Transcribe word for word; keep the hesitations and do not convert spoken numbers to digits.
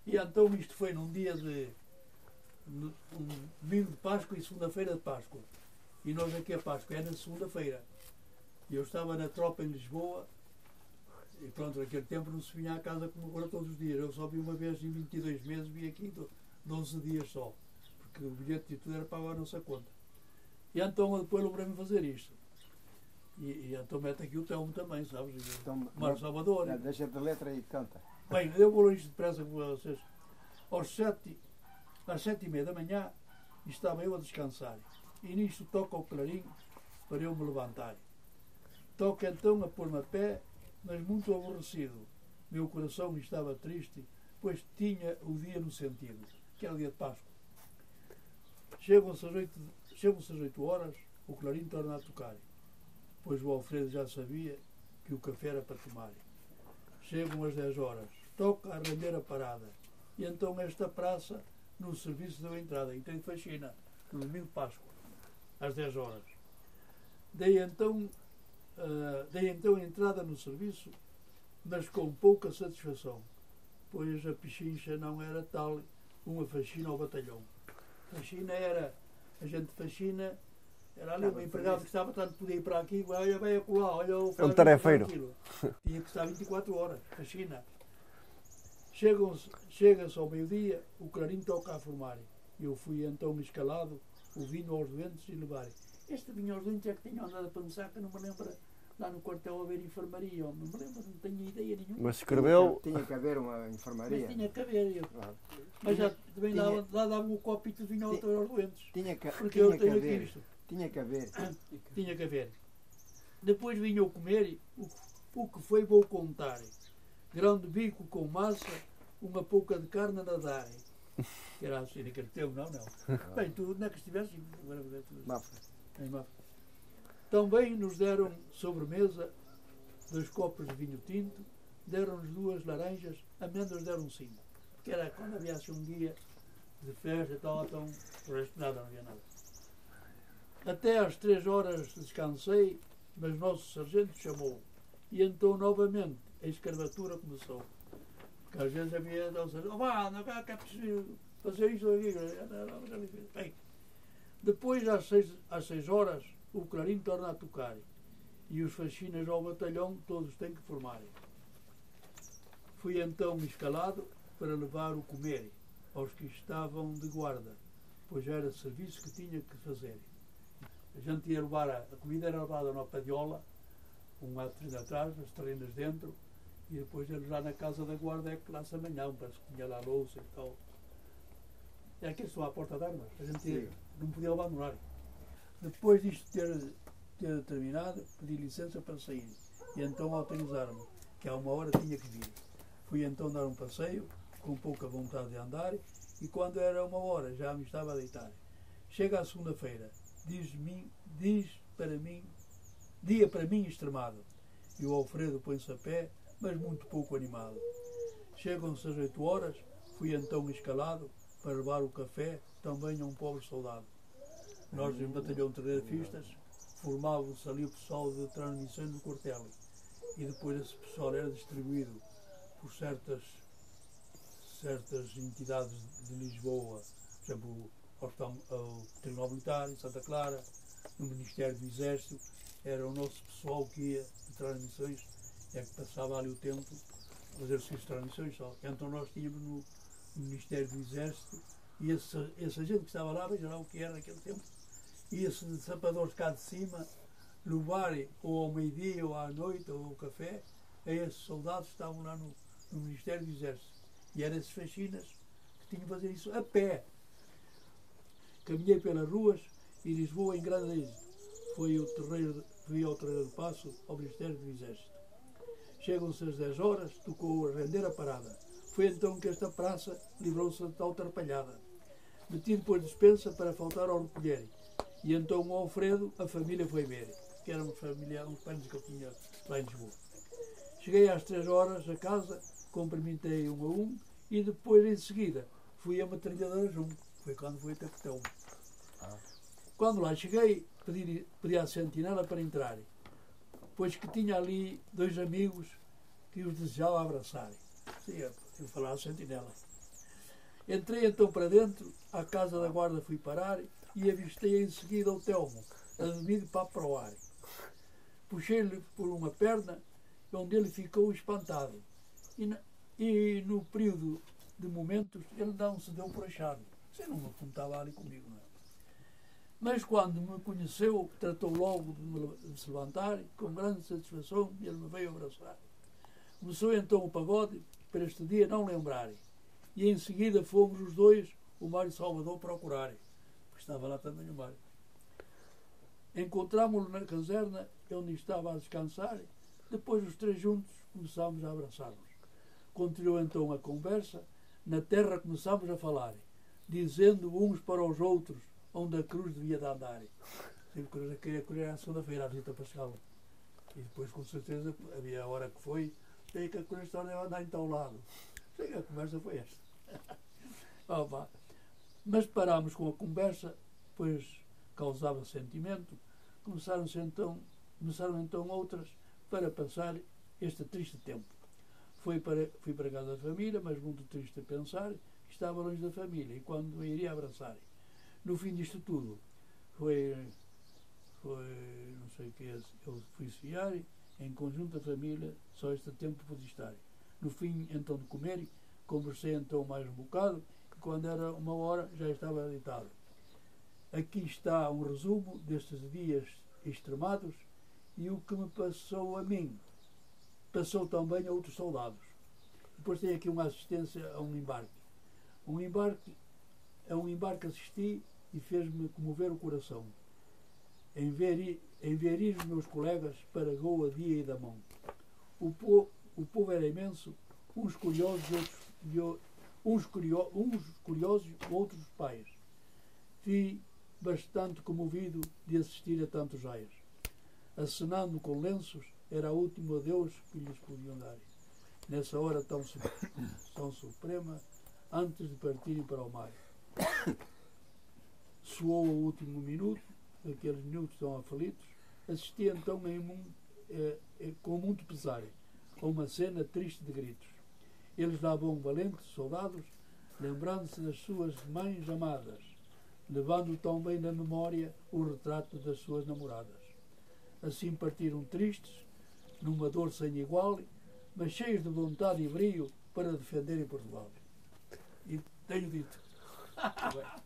E então isto foi num dia de um domingo de Páscoa e segunda-feira de Páscoa. E nós aqui a Páscoa é na segunda-feira. E eu estava na tropa em Lisboa e pronto, naquele tempo não se vinha à casa como agora todos os dias. Eu só vi uma vez em vinte e dois meses, vi aqui doze dias só. Porque o bilhete e tudo era pago à nossa conta. E então depois lembrei-me fazer isto. E, e então mete aqui o Telmo também, sabes? Então, Mário Salvador. É, deixa de letra e canta. Bem, eu vou ler isto depressa com vocês. Aos sete, às sete e meia da manhã estava eu a descansar. E nisto toca o clarim para eu me levantar. Toca então a pôr-me a pé, mas muito aborrecido. Meu coração estava triste, pois tinha o dia no sentido, que era o dia de Páscoa. Chegam-se às oito, chegam-se às oito horas, o clarim torna a tocar, pois o Alfredo já sabia que o café era para tomar. Chegam às dez horas, toca a render a parada, e então esta praça, no serviço deu entrada, e tem faxina, no domingo de Páscoa, às dez horas. Dei então Uh, dei então entrada no serviço, mas com pouca satisfação, pois a pechincha não era tal uma faxina ao batalhão. Faxina era, a gente faxina, era ali um empregado que estava, tanto podia ir para aqui, olha, vai acolá, olha o é um tarefeiro. Tinha que estar vinte e quatro horas, faxina. Chegam-se, chega-se ao meio-dia, o clarim toca a formar. Eu fui então escalado, o vinho aos doentes e levar. Este vinho aos doentes é que tenho andado a pensar que não me lembra lá no quartel a haver enfermaria. Não me lembro, não tenho ideia nenhuma. Mas escreveu. Tinha que haver uma enfermaria. Mas tinha que haver. Eu. Ah, Mas tinha, já também tinha, lá, lá dava um copito de vinho tinha, aos doentes. Tinha que, porque tinha eu que tenho haver. aqui isto. Tinha que haver. Tinha que haver. Depois vinha eu comer, o, o que foi vou contar. Grão de bico com massa, uma pouca de carne a nadar. Que era assim naquele tempo, não, não. Bem, tu não é que estivesse. Mafra. Em Mafra. Também nos deram sobremesa, dois copos de vinho tinto, deram-nos duas laranjas, amêndoas deram cinco. Porque era quando havia assim um dia de festa e tal, então o resto nada, não havia nada. Até às três horas descansei, mas nosso sargento chamou. E então novamente a escravatura começou. Porque às vezes havia o sargento, oh, vá, não é que é preciso fazer isto aqui. Bem, depois às seis, às seis horas o clarim torna a tocar e os faxinas ao batalhão todos têm que formar. Fui então escalado para levar o comer aos que estavam de guarda, pois era serviço que tinha que fazer. A gente ia levar, a, a comida era levada na padiola, um metro atrás, as terrenas dentro, e depois eles lá na casa da guarda é que lá se amanhã, parece que tinha lá a louça e tal. É aqui só à porta de armas, a gente ia, não podia abandonar. Depois disto ter, ter terminado, pedi licença para sair e então autorizaram-me, que há uma hora tinha que vir. Fui então dar um passeio, com pouca vontade de andar, e quando era uma hora já me estava a deitar. Chega a segunda-feira, diz-me, diz para mim, dia para mim extremado, e o Alfredo põe-se a pé, mas muito pouco animado. Chegam-se às oito horas, fui então escalado para levar o café também a um pobre soldado. Nós, em batalhão de telegrafistas, formávamos ali o pessoal de transmissões do quartel. E depois esse pessoal era distribuído por certas, certas entidades de Lisboa, por exemplo, o Tribunal Militar em Santa Clara, no Ministério do Exército. Era o nosso pessoal que ia de transmissões, é que passava ali o tempo a fazer os de transmissões só. Então nós tínhamos no, no Ministério do Exército, e esse, esse agente que estava lá, veja lá o que era naquele tempo, e esses sapadores cá de cima levarem ou ao meio-dia ou à noite ou ao café a esses soldados que estavam lá no, no Ministério do Exército. E eram esses faxinas que tinham que fazer isso a pé. Caminhei pelas ruas e Lisboa em grande êxito. Fui ao terreiro, fui ao terreiro de Passo ao Ministério do Exército. Chegam-se às dez horas, tocou a render a parada. Foi então que esta praça livrou-se de tal atrapalhada. Meti depois dispensa para faltar ao recolher. E então o Alfredo, a família foi ver, que eram uns familiares, uns parentes que eu tinha lá em Lisboa. Cheguei às três horas a casa, cumprimentei um a um e depois em seguida fui a metralhadora junto. Foi quando fui capitão. Ah. Quando lá cheguei, pedi, pedi à sentinela para entrar, pois que tinha ali dois amigos que os desejava abraçar. Sim, eu falar à sentinela. Entrei então para dentro, à casa da guarda fui parar e avistei em seguida o Telmo, a dormir de papo para o ar. Puxei-lhe por uma perna, onde ele ficou espantado. E, na, e no período de momentos, ele não se deu por achado. Você não estava ali comigo, não é? Mas quando me conheceu, tratou logo de, me, de se levantar, com grande satisfação, e ele me veio abraçar. Começou então o pagode, para este dia não lembrarem. E em seguida fomos os dois, o Mário Salvador, procurarem. Porque estava lá também o Mário. Encontrámo-lo na caserna, onde estava a descansar. Depois os três juntos começámos a abraçar-nos. Continuou então a conversa. Na terra começámos a falar, dizendo uns para os outros onde a cruz devia de andar. Eu queria colher a segunda-feira a visita pascal. E depois, com certeza, havia a hora que foi, sei que a cruz estava a andar em tal lado. Sei que a conversa foi esta. Oh, mas parámos com a conversa, pois causava sentimento. Começaram-se então, começaram então outras para passar este triste tempo. Fui para, fui para a casa da família, mas muito triste a pensar que estava longe da família e quando a iria abraçar. No fim disto tudo, foi, foi não sei o que, eu fui esfiar, em conjunto a família, só este tempo pude estar. No fim, então, de comer, conversei então mais um bocado e quando era uma hora já estava deitado. Aqui está um resumo destes dias extremados e o que me passou a mim passou também a outros soldados. Depois tem aqui uma assistência a um embarque. Um embarque, a um embarque assisti e fez-me comover o coração. Em ver, em ver ir os meus colegas para Goa dia e da mão. O, po, o povo era imenso, uns curiosos, outros, uns, curio, uns curiosos, outros pais. Fui bastante comovido de assistir a tantos raios. Acenando com lenços, era o último adeus que lhes podiam dar. Nessa hora tão, tão suprema, antes de partirem para o mar. Soou o último minuto, aqueles minutos tão aflitos, assisti então em, eh, eh, com muito pesar a uma cena triste de gritos. Eles lá vão valentes soldados, lembrando-se das suas mães amadas, levando também na memória o retrato das suas namoradas. Assim partiram tristes, numa dor sem igual, mas cheios de vontade e brio para defenderem Portugal. E tenho dito.